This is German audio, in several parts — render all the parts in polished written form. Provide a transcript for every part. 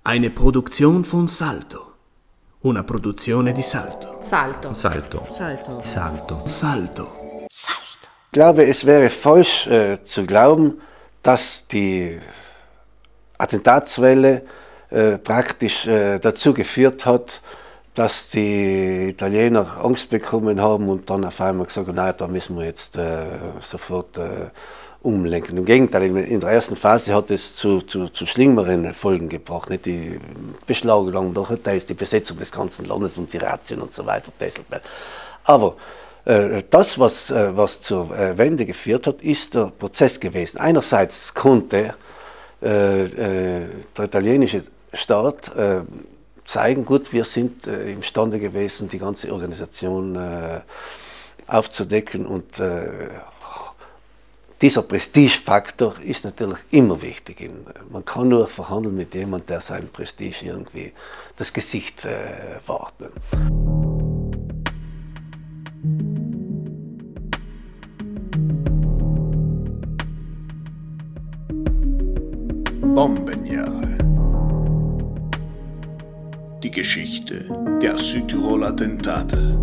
Eine Produzione von Salto. Una produzione di Salto. Salto. Salto. Salto. Salto. Salto. Salto. Ich glaube, es wäre falsch zu glauben, dass die Attentatswelle praktisch dazu geführt hat, dass die Italiener Angst bekommen haben und dann auf einmal gesagt haben, nein, da müssen wir jetzt sofort umlenken. Im Gegenteil, in der ersten Phase hat es zu schlimmeren Folgen gebracht. Nicht die Beschlagnahmung der Hotels, die Besetzung des ganzen Landes und die Razzien und so weiter. Aber das, was zur Wende geführt hat, ist der Prozess gewesen. Einerseits konnte der italienische Staat zeigen, gut, wir sind imstande gewesen, die ganze Organisation aufzudecken, und dieser Prestigefaktor ist natürlich immer wichtig. Man kann nur verhandeln mit jemandem, der sein Prestige irgendwie das Gesicht wahrt. Bombenjahre. Die Geschichte der Südtirol-Attentate.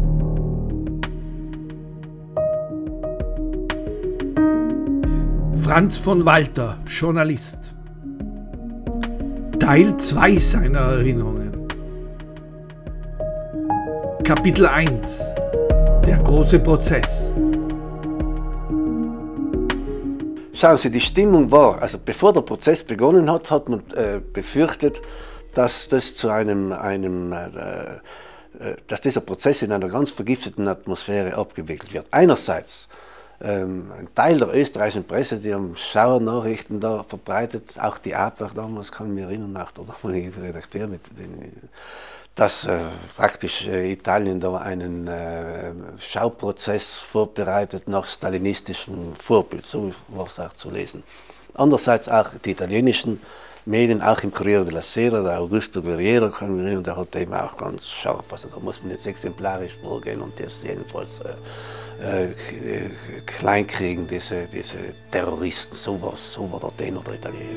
Franz von Walter, Journalist. Teil 2 seiner Erinnerungen. Kapitel 1. Der große Prozess. Schauen Sie, die Stimmung war, also bevor der Prozess begonnen hat, hat man befürchtet, dass das dass dieser Prozess in einer ganz vergifteten Atmosphäre abgewickelt wird. Einerseits ein Teil der österreichischen Presse, die haben Schauernachrichten da verbreitet, auch die Abwehr damals, kann ich mich erinnern, auch der damalige Redakteur, dass praktisch Italien da einen Schauprozess vorbereitet nach stalinistischem Vorbild, so war es auch zu lesen. Andererseits auch die italienischen Medien, auch im Corriere della Sera, der Augusto Guerriero, kann ich mich erinnern, der hat eben auch ganz scharf, also da muss man jetzt exemplarisch vorgehen und das jedenfalls kleinkriegen, diese Terroristen, so war der Tenor der Italiener.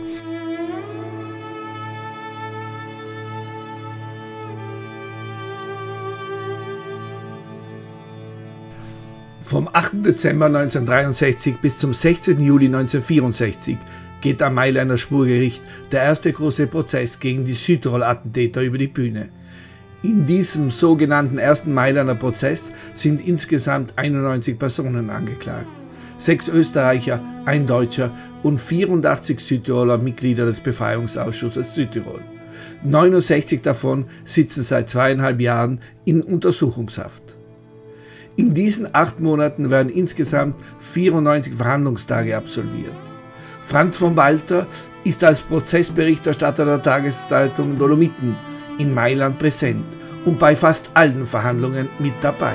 Vom 8. Dezember 1963 bis zum 16. Juli 1964 geht am Mailänder Schwurgericht der erste große Prozess gegen die Südtirol-Attentäter über die Bühne. In diesem sogenannten ersten Mailänder Prozess sind insgesamt 91 Personen angeklagt. 6 Österreicher, ein Deutscher und 84 Südtiroler Mitglieder des Befreiungsausschusses Südtirol. 69 davon sitzen seit 2,5 Jahren in Untersuchungshaft. In diesen 8 Monaten werden insgesamt 94 Verhandlungstage absolviert. Franz von Walter ist als Prozessberichterstatter der Tageszeitung Dolomiten in Mailand präsent und bei fast allen Verhandlungen mit dabei.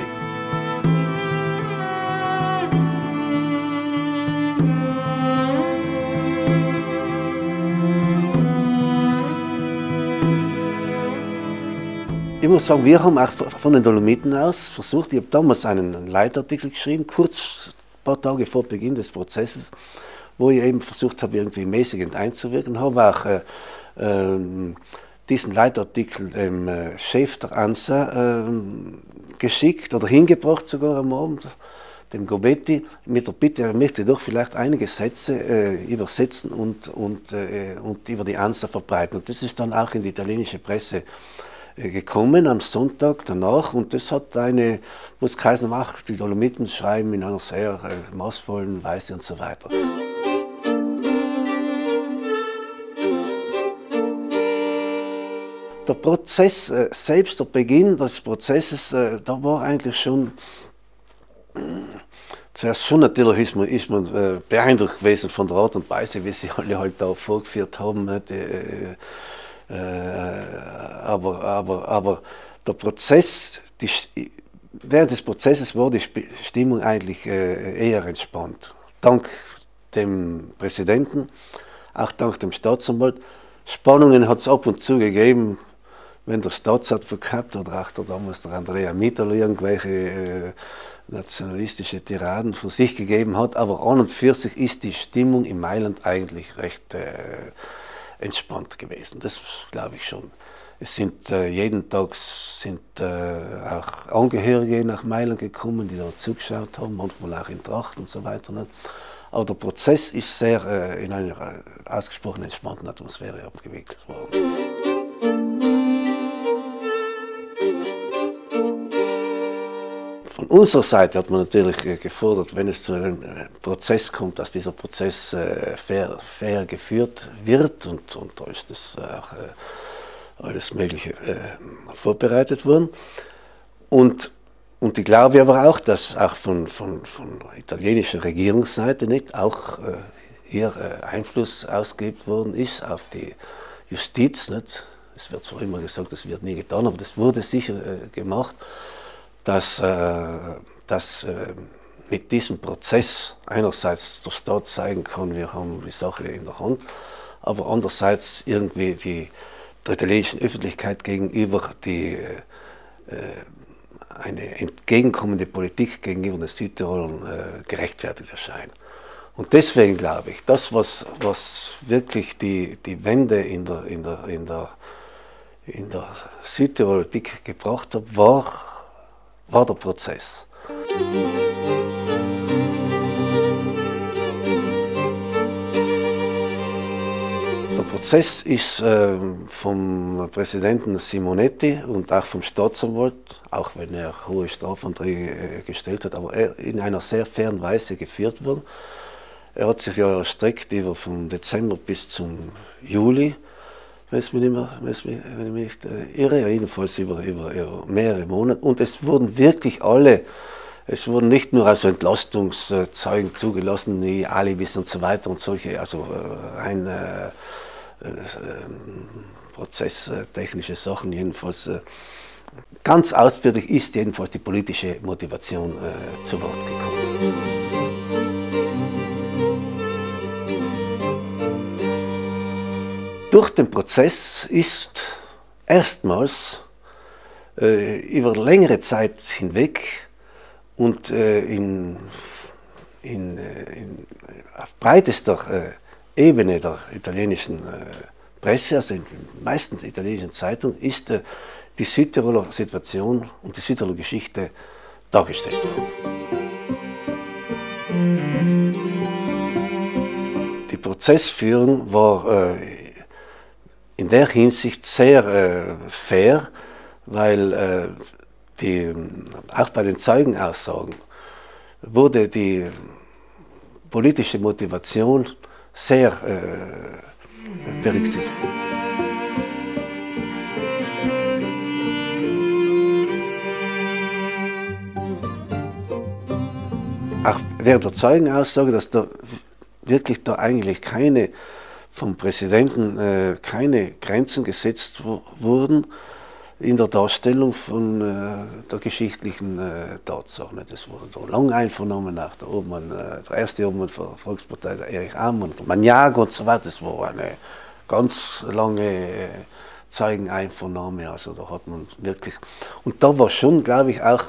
Ich muss sagen, wir haben auch von den Dolomiten aus versucht, ich habe damals einen Leitartikel geschrieben, kurz ein paar Tage vor Beginn des Prozesses, wo ich eben versucht habe, irgendwie mäßigend einzuwirken, habe auch diesen Leitartikel dem Chef der ANSA geschickt oder hingebracht sogar am Abend, dem Gobetti, mit der Bitte, er möchte doch vielleicht einige Sätze übersetzen und über die ANSA verbreiten. Und das ist dann auch in die italienische Presse gekommen am Sonntag danach, und das hat wo es geheißen hat, die Dolomiten schreiben in einer sehr maßvollen Weise und so weiter. Der Prozess selbst, der Beginn des Prozesses, da war eigentlich schon, zuerst schon natürlich ist man beeindruckt gewesen von der Art und Weise, wie sie alle halt da vorgeführt haben. Aber der Prozess, während des Prozesses war die Stimmung eigentlich eher entspannt. Dank dem Präsidenten, auch dank dem Staatsanwalt. Spannungen hat es ab und zu gegeben, wenn der Staatsadvokat oder auch damals der Andrea Mitterl irgendwelche nationalistische Tiraden von sich gegeben hat, aber an und für sich ist die Stimmung in Mailand eigentlich recht entspannt gewesen. Das glaube ich schon. Es sind jeden Tag auch Angehörige nach Mailand gekommen, die dort zugeschaut haben, manchmal auch in Tracht und so weiter. Nicht? Aber der Prozess ist sehr in einer ausgesprochen entspannten Atmosphäre abgewickelt worden. Von unserer Seite hat man natürlich gefordert, wenn es zu einem Prozess kommt, dass dieser Prozess fair geführt wird, und da ist das auch alles Mögliche vorbereitet worden. Und ich glaube aber auch, dass auch von italienischer Regierungsseite nicht auch hier Einfluss ausgeübt worden ist auf die Justiz. Nicht? Es wird zwar immer gesagt, das wird nie getan, aber das wurde sicher gemacht, dass mit diesem Prozess einerseits der Staat zeigen kann, wir haben die Sache in der Hand, aber andererseits irgendwie der italienischen Öffentlichkeit gegenüber eine entgegenkommende Politik gegenüber den Südtirolern gerechtfertigt erscheint. Und deswegen glaube ich, das, was wirklich die Wende in der Südtiroler Politik gebracht hat, war der Prozess. Der Prozess ist vom Präsidenten Simonetti und auch vom Staatsanwalt, auch wenn er hohe Strafanträge gestellt hat, aber in einer sehr fairen Weise geführt worden. Er hat sich ja erstreckt vom Dezember bis zum Juli, wenn ich mich nicht irre, jedenfalls über mehrere Monate. Und es wurden nicht nur also Entlastungszeugen zugelassen, wie Alibis und so weiter und solche, also rein prozesstechnische Sachen, jedenfalls ganz ausführlich ist jedenfalls die politische Motivation zu Wort gekommen. Durch den Prozess ist erstmals über längere Zeit hinweg und auf breitester Ebene der italienischen Presse, also in den meisten italienischen Zeitungen, ist die Südtiroler Situation und die Südtiroler Geschichte dargestellt worden. Die Prozessführung war in der Hinsicht sehr fair, weil auch bei den Zeugenaussagen wurde die politische Motivation sehr berücksichtigt. Auch während der Zeugenaussage, dass da wirklich eigentlich vom Präsidenten keine Grenzen gesetzt wurden in der Darstellung von der geschichtlichen Tatsache. Das wurde da lang einvernommen, auch der erste Obmann der Volkspartei, der Erich Ammann, der Magnago und so weiter. Das war eine ganz lange Zeugeneinvernahme, also da hat man wirklich, und da war schon, glaube ich, auch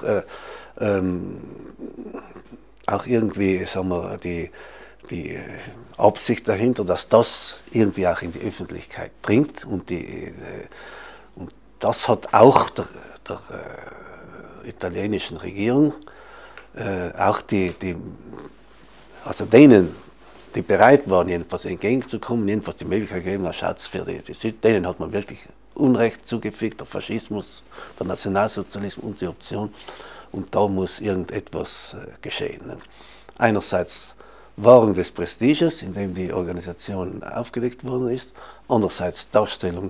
irgendwie, sagen wir, die Absicht dahinter, dass das irgendwie auch in die Öffentlichkeit dringt, und das hat auch der italienischen Regierung, auch also denen, die bereit waren, jedenfalls entgegenzukommen, jedenfalls die Möglichkeit gegeben, Schatz für die Süd, denen hat man wirklich Unrecht zugefügt, der Faschismus, der Nationalsozialismus und die Option, und da muss irgendetwas geschehen. Einerseits Wahrung des Prestiges, in dem die Organisation aufgelegt worden ist, andererseits Darstellung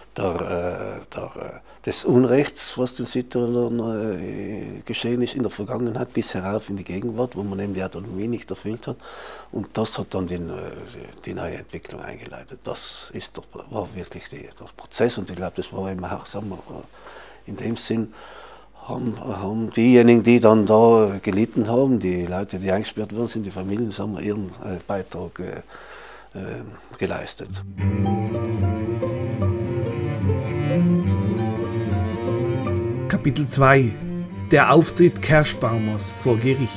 des Unrechts, was den Südtirolern geschehen ist in der Vergangenheit bis herauf in die Gegenwart, wo man eben die Autonomie nicht erfüllt hat, und das hat dann die neue Entwicklung eingeleitet. Das war wirklich der Prozess, und ich glaube, das war eben auch, sagen wir, in dem Sinn, haben diejenigen, die dann da gelitten haben, die Leute, die eingesperrt worden sind, die Familien, haben wir ihren Beitrag geleistet. Kapitel 2: Der Auftritt Kerschbaumers vor Gericht.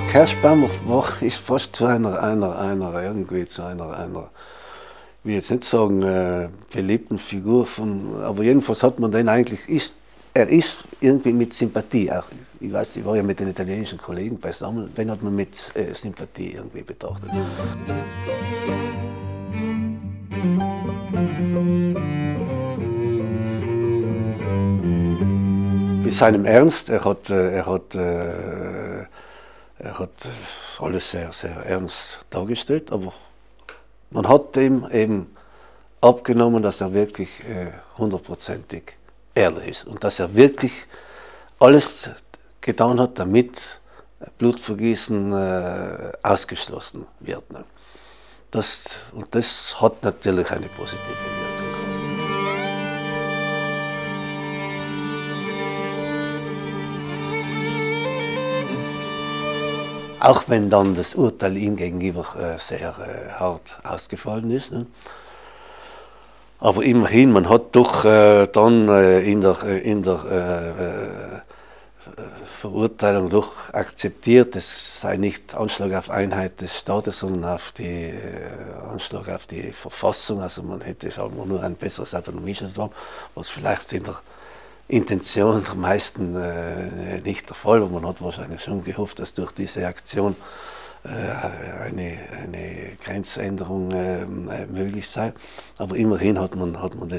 Kerschbaumer ist fast zu einer will jetzt nicht sagen, beliebten Figur aber jedenfalls hat man den eigentlich, er ist irgendwie mit Sympathie, auch, ich weiß, ich war ja mit den italienischen Kollegen beisammen, den hat man mit Sympathie irgendwie betrachtet. Mit seinem Ernst, er hat alles sehr, sehr ernst dargestellt, aber man hat ihm eben abgenommen, dass er wirklich 100%ig ehrlich ist und dass er wirklich alles getan hat, damit Blutvergießen ausgeschlossen wird. Ne? Das hat natürlich eine positive Wirkung gehabt. Auch wenn dann das Urteil ihm gegenüber sehr hart ausgefallen ist. Ne? Aber immerhin, man hat doch dann in der Verurteilung doch akzeptiert, es sei nicht Anschlag auf Einheit des Staates, sondern Anschlag auf die Verfassung. Also man hätte sagen wir, nur ein besseres Autonomiegesetz, was vielleicht in der Intention der meisten nicht der Fall war. Man hat wahrscheinlich schon gehofft, dass durch diese Aktion eine Grenzänderung möglich sei. Aber immerhin hat man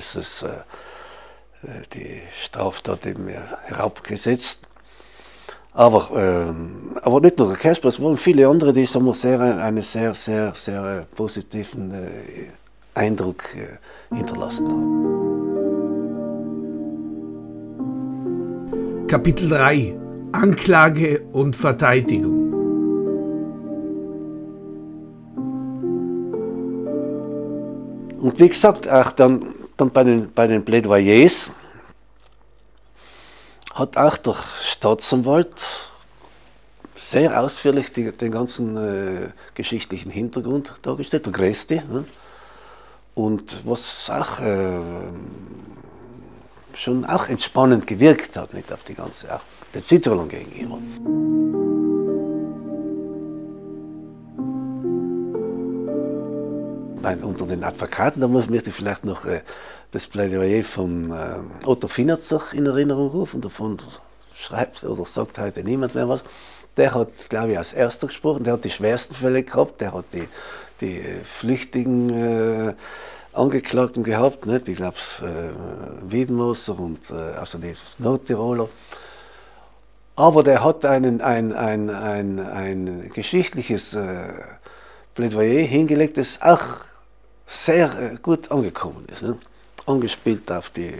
die Straftat eben herabgesetzt. Aber nicht nur der Kerschbaumer, es waren viele andere, die einen sehr, sehr, sehr positiven Eindruck hinterlassen haben. Kapitel 3 – Anklage und Verteidigung. Und wie gesagt, auch dann bei den Plädoyers hat auch der Staatsanwalt sehr ausführlich den ganzen geschichtlichen Hintergrund dargestellt, der Gresti. Ne? Und was auch schon auch entspannend gewirkt hat, nicht auf die ganze, auch der Südtirol gegenüber. Unter den Advokaten, da möchte ich vielleicht noch das Plädoyer von Otto Finnerzer in Erinnerung rufen, davon schreibt oder sagt heute niemand mehr was. Der hat, glaube ich, als erster gesprochen, der hat die schwersten Fälle gehabt, der hat die flüchtigen Angeklagten gehabt, nicht? Ich glaube Wiedenmoser und also die Nordtiroler. Aber der hat ein geschichtliches Plädoyer hingelegt, das auch sehr gut angekommen ist. Ne? Angespielt auf die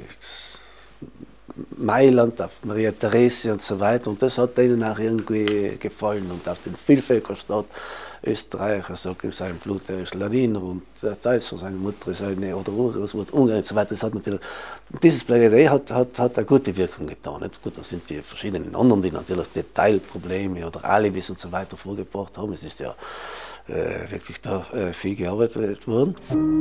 Mailand, auf Maria Theresia und so weiter. Und das hat denen auch irgendwie gefallen. Und auf den Vielvölkerstaat Österreicher sagt in seinem Blut, er ist Ladiner und Deutscher, seine Mutter ist eine oder Urgroßmutter Ungarn und so weiter. Das hat natürlich, dieses Plädoyer hat eine gute Wirkung getan. Nicht? Gut, da sind die verschiedenen anderen, die natürlich Detailprobleme oder Alibis und so weiter vorgebracht haben. Es ist ja wirklich da viel gearbeitet worden.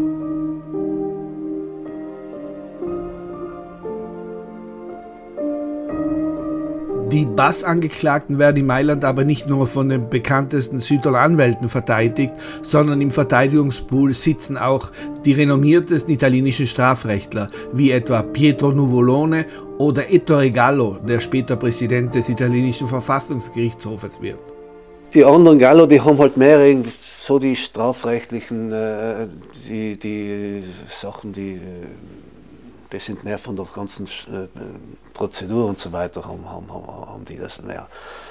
Die BAS-Angeklagten werden in Mailand aber nicht nur von den bekanntesten Südtiroler Anwälten verteidigt, sondern im Verteidigungspool sitzen auch die renommiertesten italienischen Strafrechtler, wie etwa Pietro Nuvolone oder Ettore Gallo, der später Präsident des italienischen Verfassungsgerichtshofes wird. Die anderen Gallo, die haben halt mehr so die strafrechtlichen, die Sachen, die sind mehr von der ganzen Prozedur und so weiter, haben die das mehr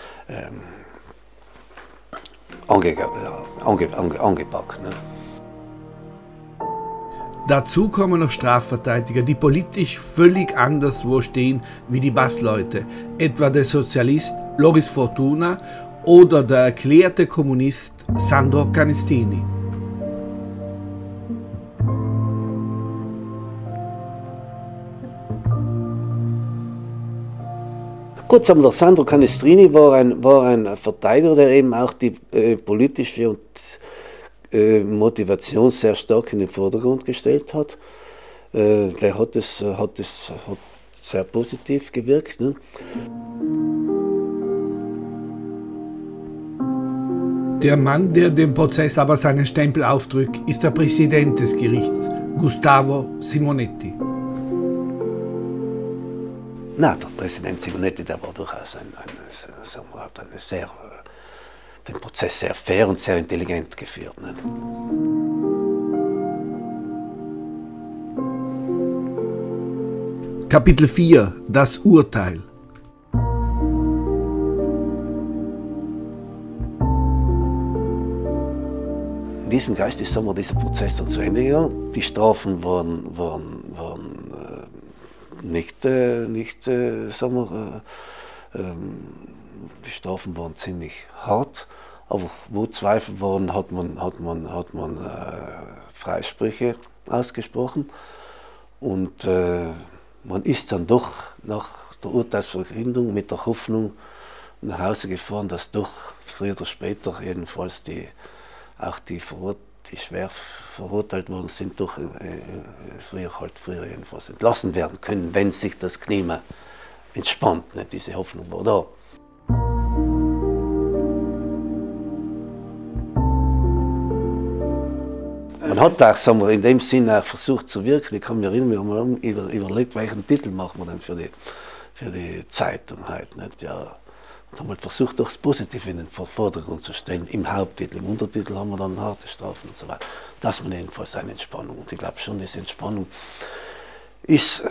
angepackt. Ne? Dazu kommen noch Strafverteidiger, die politisch völlig anderswo stehen wie die BAS-Leute, etwa der Sozialist Loris Fortuna oder der erklärte Kommunist Sandro Canestini. Gut, sagen wir, Sandro Canestrini war ein Verteidiger, der eben auch die politische und Motivation sehr stark in den Vordergrund gestellt hat. Der hat sehr positiv gewirkt. Ne? Der Mann, der dem Prozess aber seinen Stempel aufdrückt, ist der Präsident des Gerichts, Gustavo Simonetti. Na, der Präsident Simonetti, der war durchaus den Prozess sehr fair und sehr intelligent geführt. Ne? Kapitel 4 – Das Urteil. In diesem Geist ist dieser Prozess dann zu Ende gegangen. Die Strafen waren die Strafen waren ziemlich hart, aber wo Zweifel waren, hat man Freisprüche ausgesprochen und man ist dann doch nach der Urteilsverkündung mit der Hoffnung nach Hause gefahren, dass doch früher oder später jedenfalls die schwer verurteilt worden sind, doch früher jedenfalls entlassen werden können, wenn sich das Klima entspannt. Nicht? Diese Hoffnung war da. Man hat auch, in dem Sinne auch versucht zu wirken. Ich kann mich erinnern, wir haben überlegt, welchen Titel machen wir denn für die Zeitung heute. Nicht? Ja. Und haben halt versucht, doch das Positive in den Vordergrund zu stellen, im Haupttitel. Im Untertitel haben wir dann harte Strafen und so weiter. Das war jedenfalls eine Entspannung. Und ich glaube schon, diese Entspannung ist,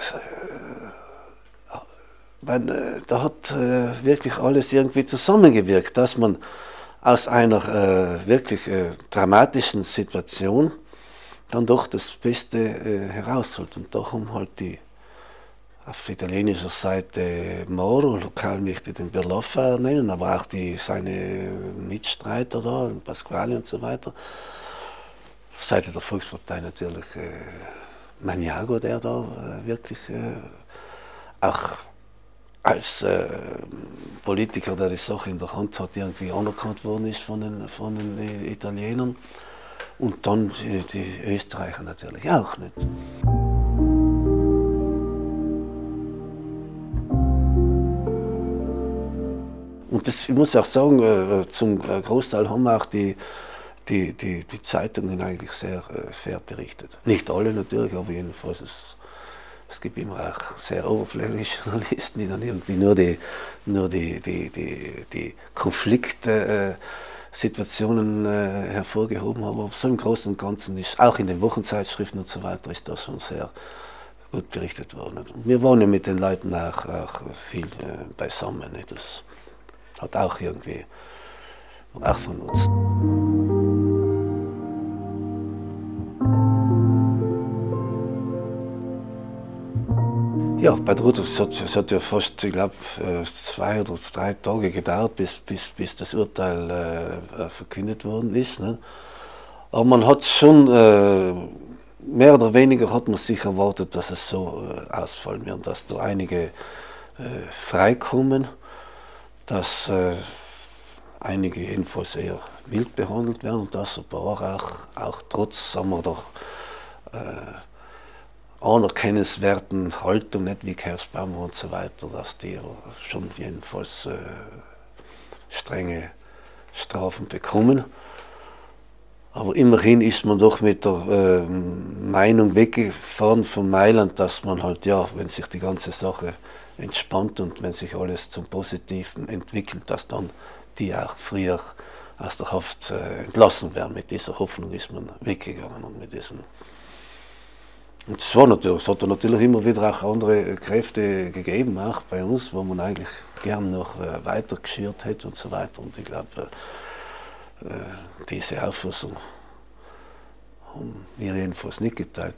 da hat wirklich alles irgendwie zusammengewirkt, dass man aus einer wirklich dramatischen Situation dann doch das Beste herausholt. Und da haben halt auf italienischer Seite Moro, lokal möchte ich den Berloffa nennen, aber auch seine Mitstreiter da, Pasquale und so weiter. Auf Seite der Volkspartei natürlich Maniago, der da wirklich auch als Politiker, der die Sache in der Hand hat, irgendwie anerkannt worden ist von den Italienern. Und dann die Österreicher natürlich auch nicht. Und ich muss auch sagen, zum Großteil haben auch die Zeitungen eigentlich sehr fair berichtet. Nicht alle natürlich, aber jedenfalls es gibt immer auch sehr oberflächliche Journalisten, die dann irgendwie nur die Konfliktsituationen hervorgehoben haben. Aber so im Großen und Ganzen ist, auch in den Wochenzeitschriften und so weiter, ist das schon sehr gut berichtet worden. Und wir waren ja mit den Leuten auch viel beisammen. Nicht? Das hat auch irgendwie auch von uns. Ja, bei der Ruth, es hat ja fast, ich glaube, 2 oder 3 Tage gedauert, bis das Urteil verkündet worden ist. Ne? Aber man hat schon, mehr oder weniger hat man sich erwartet, dass es so ausfallen wird, dass da einige freikommen, dass einige jedenfalls eher mild behandelt werden und dass ein paar auch trotz, sagen wir doch, anerkennenswerten Haltung, nicht wie Kerschbaumer und so weiter, dass die schon jedenfalls strenge Strafen bekommen. Aber immerhin ist man doch mit der Meinung weggefahren von Mailand, dass man halt, ja, wenn sich die ganze Sache entspannt und wenn sich alles zum Positiven entwickelt, dass dann die auch früher aus der Haft entlassen werden. Mit dieser Hoffnung ist man weggegangen und mit diesem. Und es hat natürlich immer wieder auch andere Kräfte gegeben, auch bei uns, wo man eigentlich gern noch weiter geschürt hätte und so weiter. Und ich glaube, diese Auffassung haben wir jedenfalls nicht geteilt.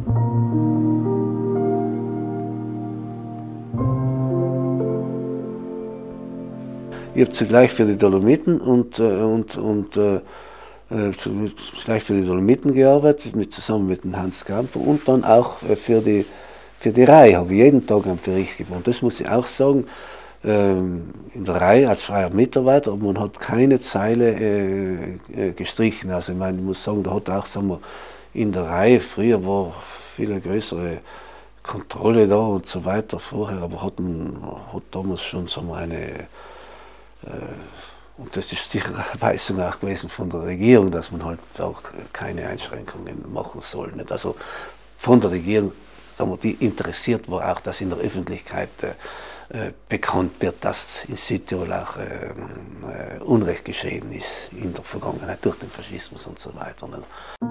Ich habe zugleich für die Dolomiten gleich für die Dolomiten gearbeitet, zusammen mit dem Hans Kamper und dann auch für die Rai habe ich jeden Tag einen Bericht gemacht. Das muss ich auch sagen, in der Rai als freier Mitarbeiter, aber man hat keine Zeile gestrichen. Also ich meine, ich muss sagen, da hat auch, sagen wir, in der Rai, früher war viel größere Kontrolle da und so weiter vorher, aber hat damals schon, sagen wir, Und das ist sicher eine Weisung auch gewesen von der Regierung, dass man halt auch keine Einschränkungen machen soll. Nicht? Also von der Regierung, sagen wir, die interessiert war auch, dass in der Öffentlichkeit bekannt wird, dass in Südtirol auch Unrecht geschehen ist in der Vergangenheit durch den Faschismus und so weiter. Nicht?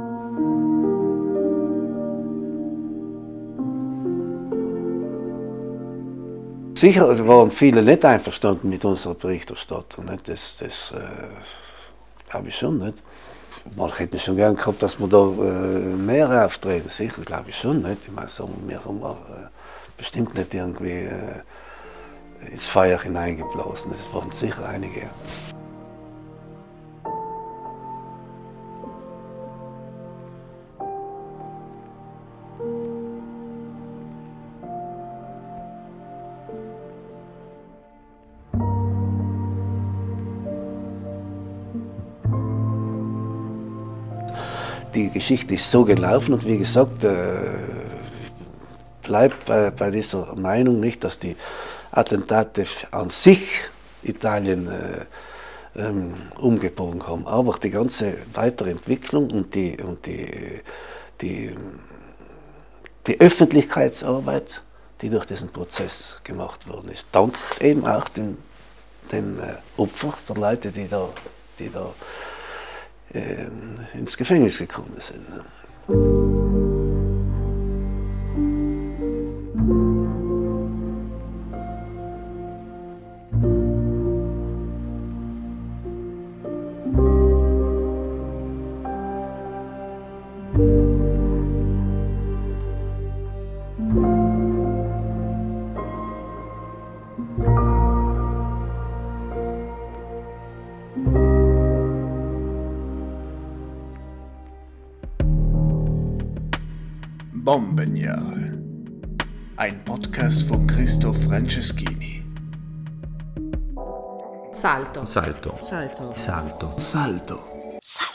Sicher waren viele nicht einverstanden mit unserer Berichterstattung. Nicht? Das glaube ich schon. Nicht? Man hätte schon gern gehabt, dass wir da mehr auftreten. Sicher, glaube ich schon. Nicht? Ich meine, so, wir haben bestimmt nicht irgendwie ins Feuer hineingeblasen. Es waren sicher einige. Die Geschichte ist so gelaufen und wie gesagt, ich bleibe bei dieser Meinung nicht, dass die Attentate an sich Italien umgebogen haben, aber die ganze weitere Entwicklung und die Öffentlichkeitsarbeit, die durch diesen Prozess gemacht worden ist, dank eben auch den Opfern, der Leute, die da ins Gefängnis gekommen sind. Bombenjahre. Ein Podcast von Christoph Franceschini. Salto. Salto. Salto. Salto. Salto.